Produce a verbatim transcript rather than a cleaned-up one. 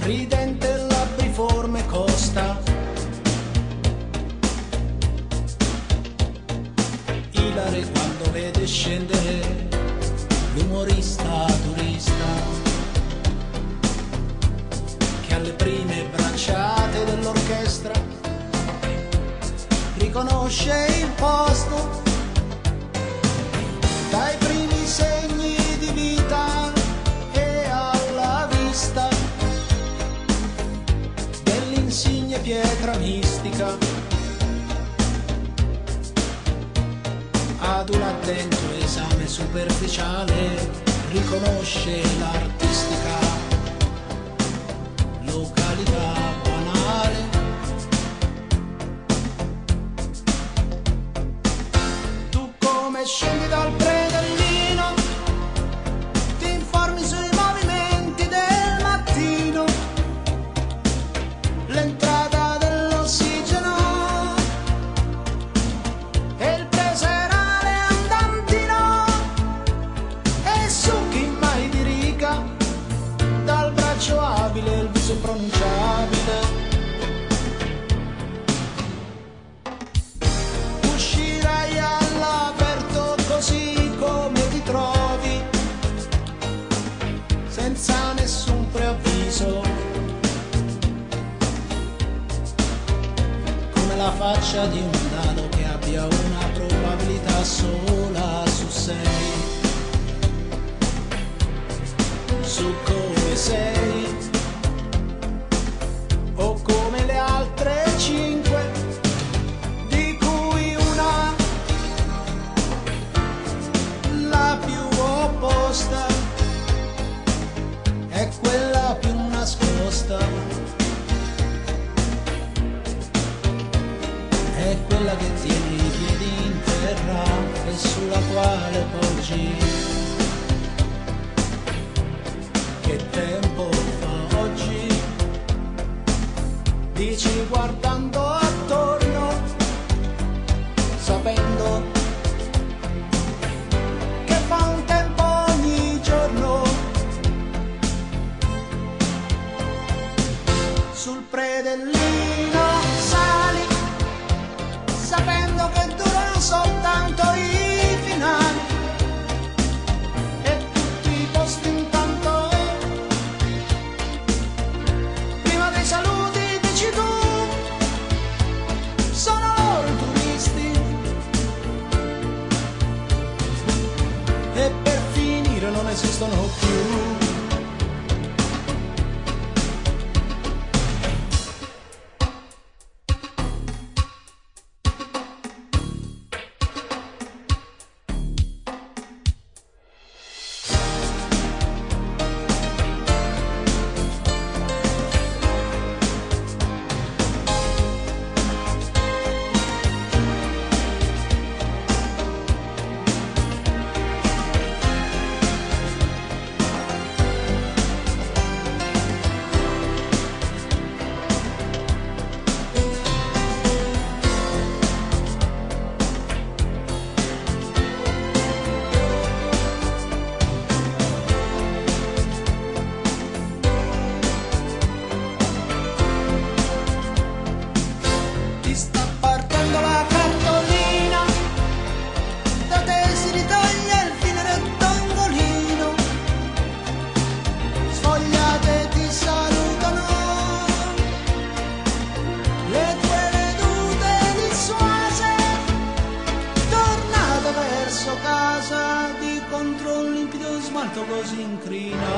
ridente labbriforme costa, ilare quando vede scendere l'umorista turista che alle prime bracciate dell'orchestra riconosce il posto dai primi segni di vita e alla vista dell'insigne pietra mistica. Ad un attento esame superficiale riconosce l'artistica località banale. Tu come scendi dal predellino, ti informi sui movimenti del mattino, l'entrata dell'ossigeno e il preserale andantino, e succhi mai di riga dal braccio abile il viso pronunciabile. Uscirai all'aperto così come ti trovi, senza nessun preavviso, come la faccia di un dado che abbia una probabilità sola su sei, su come sei, o come le altre cinque, di cui una, la più opposta, è quella più nascosta, è quella che tiene i piedi in terra e sulla quale poggi. Che tempo fa oggi? Dici guardando attorno, sapendo che fa un tempo ogni giorno. Sul predellino sali, sapendo che durano soltanto i finali, e tutti i posti intanto, prima dei saluti dici tu, sono loro i turisti, e per finire non esistono più. Casa di contro un limpido smalto così incrina,